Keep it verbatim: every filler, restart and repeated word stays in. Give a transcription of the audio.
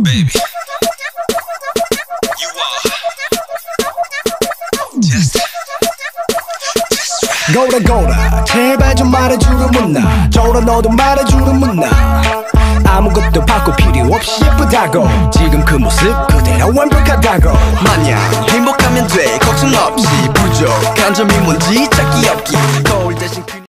baby. You are just, just right. 거울아 거울아 제발 좀 말해주려면 나 저라 너도 말해주려면 나 아무것도 바꿀 필요 없이 예쁘다고 지금 그 모습 그대로 완벽하다고 마냥 행복하면 돼 걱정 없이 부족한 점이 뭔지 찾기 없기 거울 대신